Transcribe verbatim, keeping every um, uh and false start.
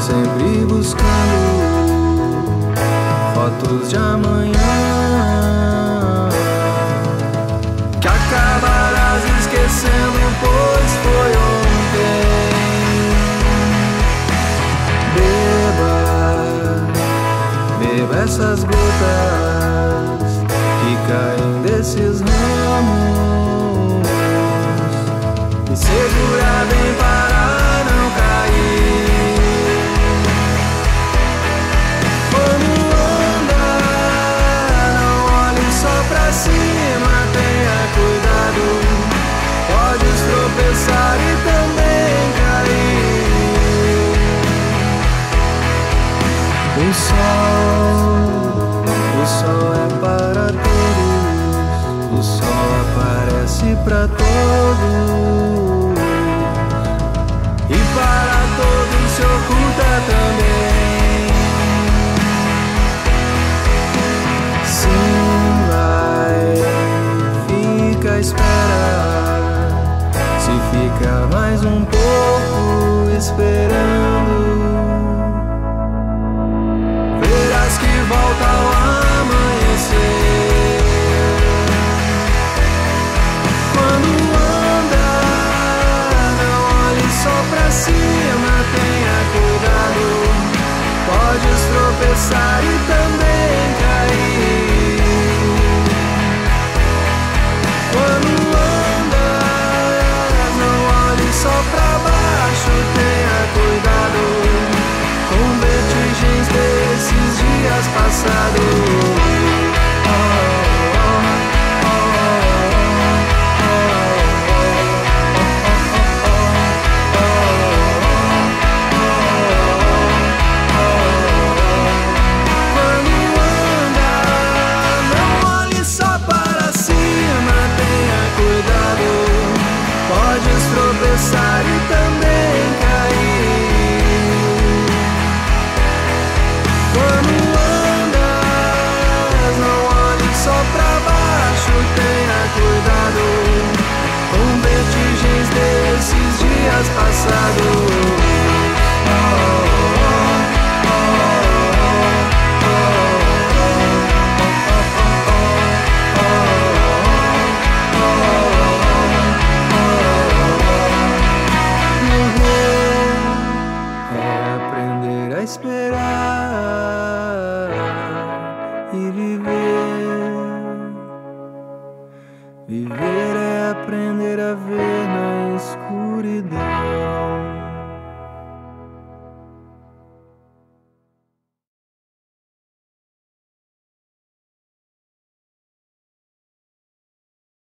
sempre buscando fotos de amanhã, que acabarás esquecendo, pois foi ontem. Beba, beba essas gotas que caem desses ramos, e segura bem para não cair. Quando andar, não olhe só pra cima, tenha cuidado, podes tropeçar e também cair. O sol, o sol é para todos, o sol aparece pra todos, e para todos se oculta também. Sim, vai, fica à espera, se fica mais um pouco esperando, verás que volta ao amanhecer. Quando andar, não olhe só pra cima, tenha cuidado, podes tropeçar e também cair. Quando andar, não olhe só pra baixo, tenha cuidado com vertigens desses dias passados. Podes tropeçar e também cair. Quando andas, não olhe só pra baixo, tenha cuidado com vertigens desses dias passados. Esperar e viver. Viver é aprender a ver na escuridão.